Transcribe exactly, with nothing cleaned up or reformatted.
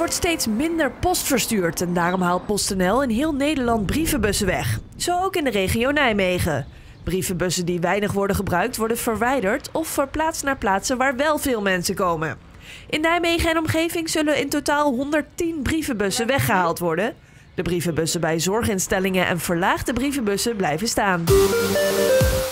wordt steeds minder post verstuurd en daarom haalt PostNL in heel Nederland brievenbussen weg. Zo ook in de regio Nijmegen. Brievenbussen die weinig worden gebruikt worden verwijderd of verplaatst naar plaatsen waar wel veel mensen komen. In Nijmegen en omgeving zullen in totaal honderdtien brievenbussen weggehaald worden. De brievenbussen bij zorginstellingen en verlaagde brievenbussen blijven staan.